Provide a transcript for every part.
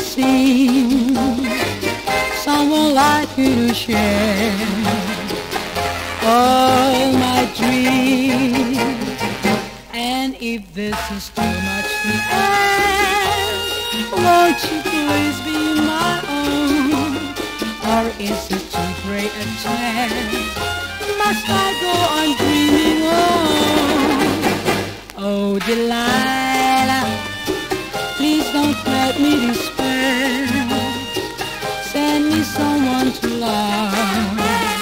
missing someone like you to share all my dreams. And if this is too much to ask, won't you please be my own? Or is it too great a chance? Must I go on dreaming on? Oh, Delilah, please don't let me despair. Send me someone to love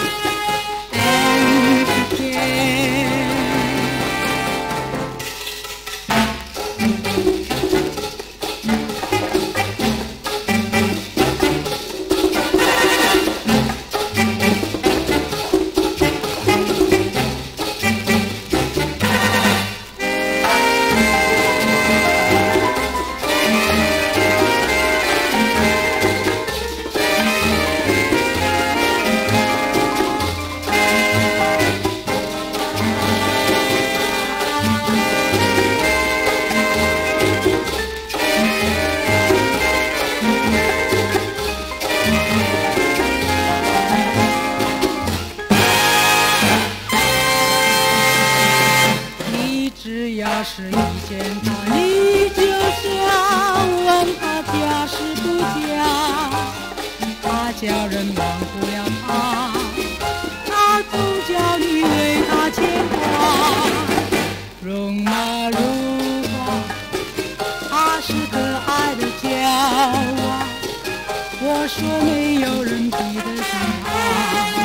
and to care.只要是遇见他，你就想问他家是不家，他叫人忘不了他，他总叫你为他牵挂。戎马如花，他是可爱的娇娃，我说没有人比得上他。